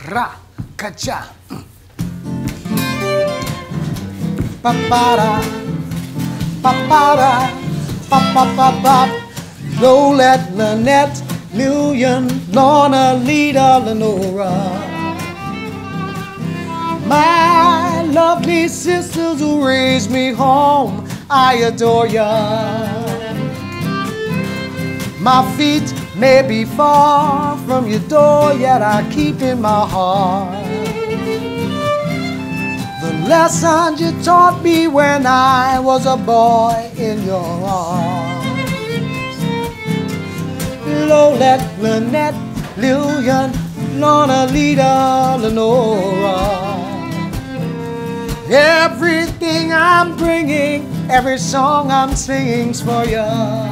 ra, ka-cha. Pa-pa-da, pa-pa-da, pa-pa-pa-pa. Lolette, Lynette, Lillian, Lorna, Lita, Lenora. My lovely sisters who raised me home, I adore ya. My feet may be far from your door, yet I keep in my heart the lessons you taught me when I was a boy in your arms. Lolette, Lynette, Lillian, Lorna, Lita, Lenora. Everything I'm bringing, every song I'm singing's for you.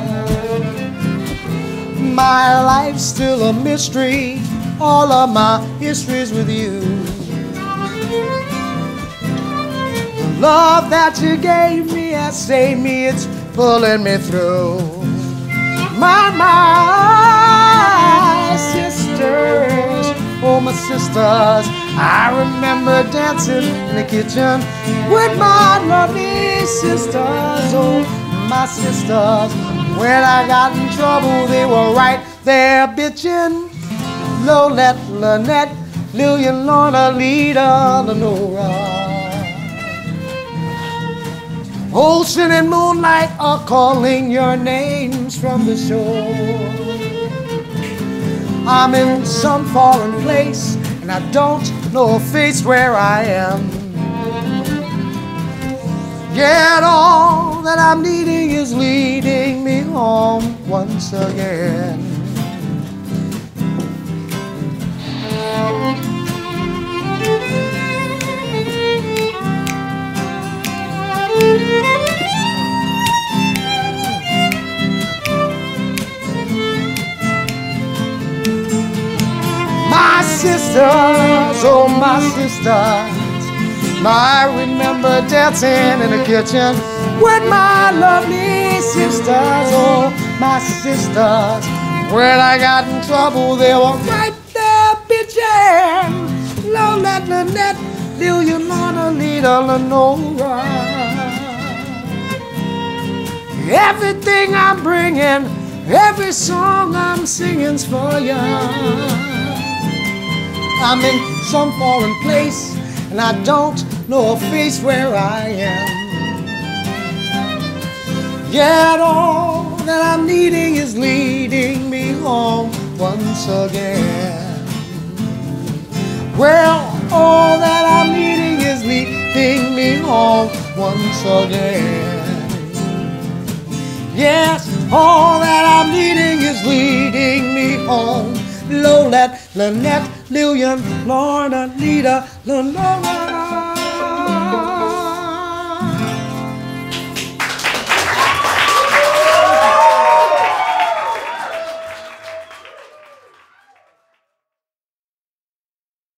My life's still a mystery, all of my history's with you. The love that you gave me has saved me, it's pulling me through. My sisters, oh my sisters, I remember dancing in the kitchen with my lovely sisters, oh my sisters. When I got in trouble, they were right there bitching. Lolette, Lynette, Lillian, Lorna, Lita, Lenora. Ocean and moonlight are calling your names from the shore. I'm in some foreign place and I don't know a face where I am. Yet all that I'm needing is leading me home once again. My sisters, oh my sisters, I remember dancing in the kitchen with my lovely sisters, oh my sisters. When I got in trouble, they were right there bitching. Lolette, Lynette, Lillian, Lorna, Lita, Lenora. Everything I'm bringing, every song I'm singing's for ya. I'm in some foreign place and I don't know a face where I am. Yet all that I'm needing is leading me home once again. Well, all that I'm needing is leading me home once again. Yes, all that I'm needing is leading me home. Lolette, Lynette, Lillian, Lorna, Lita, Lenora.